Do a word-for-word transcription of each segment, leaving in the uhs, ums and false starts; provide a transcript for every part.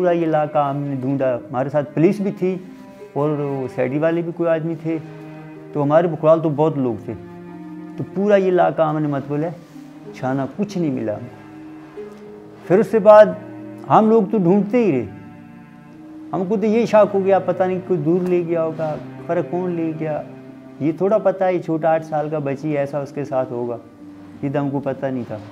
पूरा ये इलाका हमने ढूंढा। हमारे साथ पुलिस भी थी और सैडी वाले भी कोई आदमी थे, तो हमारे बकराल तो बहुत लोग थे। तो पूरा ये इलाका हमने मतलब है छाना, कुछ नहीं मिला। फिर उसके बाद हम लोग तो ढूंढते ही रहे। हमको तो ये शक हो गया पता नहीं कोई दूर ले गया होगा, पर कौन ले गया ये थोड़ा पता है। छोटा आठ साल का बच्ची ऐसा उसके साथ होगा ये तो हमको पता नहीं था।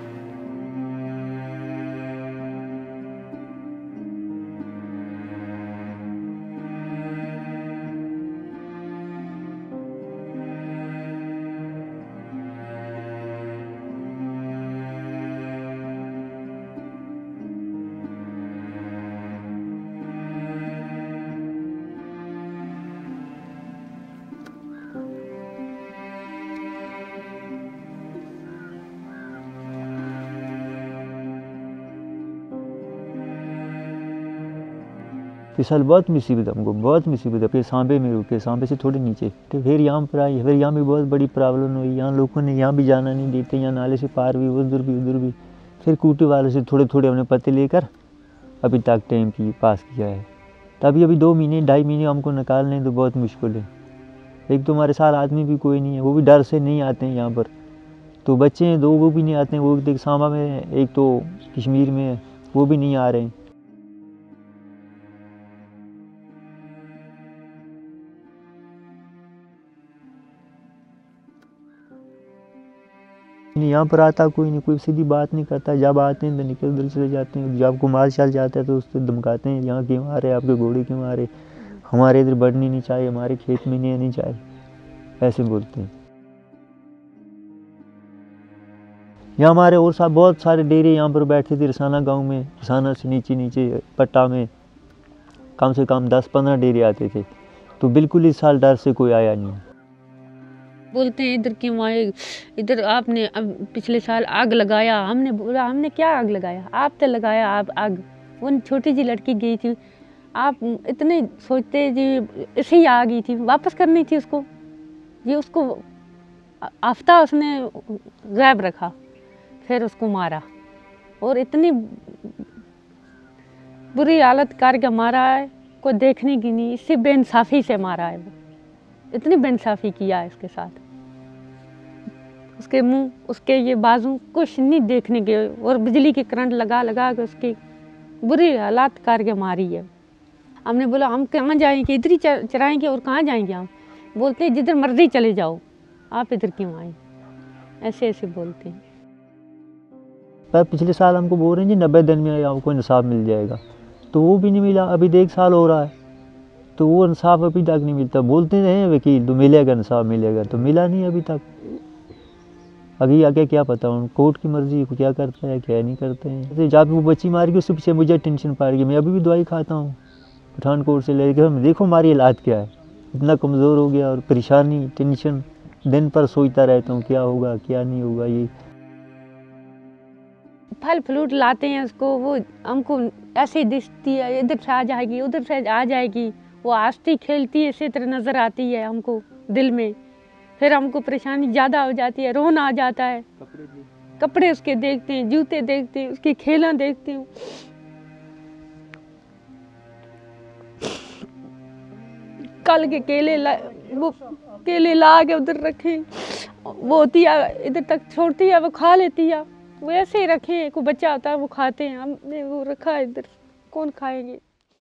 इस साल बहुत मुसीबत हमको, बहुत मुसीबत है। फिर सांबे में रुके, सांबे से थोड़े नीचे, तो फिर यहाँ पर आई। फिर यहाँ भी बहुत बड़ी प्रॉब्लम हुई। यहाँ लोगों ने यहाँ भी जाना नहीं देते, यहाँ नाले से पार भी, उधर भी उधर भी। फिर कूटे वाले से थोड़े थोड़े हमने पत्ते लेकर अभी तक टाइम की पास किया है। तभी अभी दो महीने ढाई महीने हमको निकालने तो बहुत मुश्किल है। एक तो हमारे साथ आदमी भी कोई नहीं है, वो भी डर से नहीं आते हैं यहाँ पर। तो बच्चे हैं दो, वो भी नहीं आते हैं। वो एक सांबा में है, एक तो कश्मीर में है, वो भी नहीं आ रहे हैं। यहाँ पर आता कोई नहीं, कोई सीधी बात नहीं करता। जब आते हैं तो निकल उधर चले जाते हैं। जब को माल चल जाता है तो उसको धमकाते हैं, यहाँ क्यों आ रहे, आपके घोड़े क्यों आ रहे, हमारे इधर बढ़नी नहीं चाहिए, हमारे खेत में नहीं आनी चाहिए, ऐसे बोलते हैं। यहाँ हमारे और साहब बहुत सारे डेरे यहाँ पर बैठे थे रसाना गाँव में। रसाना से नीचे नीचे पट्टा में कम से कम दस पंद्रह डेरे आते थे। तो बिल्कुल इस साल डर से कोई आया नहीं। बोलते हैं इधर क्यों आए, इधर आपने अब पिछले साल आग लगाया। हमने बोला हमने क्या आग लगाया, आप तो लगाया आप आग। वो छोटी सी लड़की गई थी, आप इतने सोचते जी ऐसे ही आ गई थी, वापस करनी थी उसको। ये उसको आफ्ता उसने गायब रखा, फिर उसको मारा और इतनी बुरी हालत करके मारा है, कोई देखने की नहीं। इससे बेइंसाफी से मारा है, वो इतनी बेइंसाफी किया है इसके साथ। उसके मुंह, उसके ये बाजू कुछ नहीं देखने के, और बिजली के करंट लगा लगा के उसकी बुरी हालात करके मारी है। हमने बोला हम कहाँ जाएंगे, इधर ही चराएंगे और कहाँ जाएंगे हम। बोलते हैं जिधर मर्जी चले जाओ, आप इधर क्यों आए, ऐसे ऐसे बोलते हैं। पर पिछले साल हमको बोल रहे हैं जी नब्बे दिन में आपको इंसाफ मिल जाएगा, तो वो भी नहीं मिला। अभी एक साल हो रहा है तो वो इंसाफ अभी तक नहीं मिलता। बोलते हैं वकील तो मिलेगा इंसाफ मिलेगा, तो मिला नहीं अभी तक। अभी आगे क्या पता, उन कोर्ट की मर्जी क्या करता है क्या नहीं करते हैं। जैसे जब वो बच्ची मार गई उससे पीछे मुझे टेंशन पड़ गई। मैं अभी भी दवाई खाता हूँ पठानकोट से लेकर। देखो हमारी हालात क्या है, इतना कमज़ोर हो गया और परेशानी टेंशन दिन पर सोचता रहता हूँ क्या होगा क्या नहीं होगा। ये फल फ्रूट लाते हैं उसको, वो हमको ऐसे दिखती है, इधर से आ जाएगी उधर से आ जाएगी। वो हंसती खेलती है इसी तरह नज़र आती है हमको दिल में। फिर हमको परेशानी ज़्यादा हो जाती है, रोना आ जाता है। कपड़े, कपड़े उसके देखते हैं, जूते देखते हैं, उसकी खेला देखते हैं। कल के केले ला, वो केले ला के उधर रखे, वो होती है इधर तक छोड़ती है, वो खा लेती है। वो ऐसे ही रखे हैं, कोई बच्चा होता है वो खाते हैं, हमने वो रखा है इधर, कौन खाएंगे।